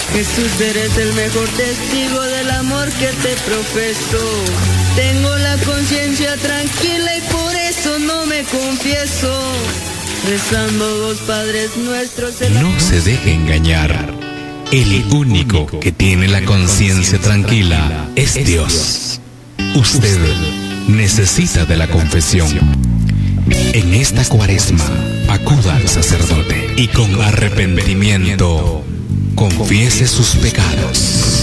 Jesús, eres el mejor testigo del amor que te profeso. Tengo la conciencia tranquila y por eso no me confieso. Rezando dos Padres Nuestros. No se deje engañar. El único que tiene la conciencia tranquila es Dios. Usted necesita de la confesión. En esta Cuaresma, acuda al sacerdote y con arrepentimiento confiese sus pecados.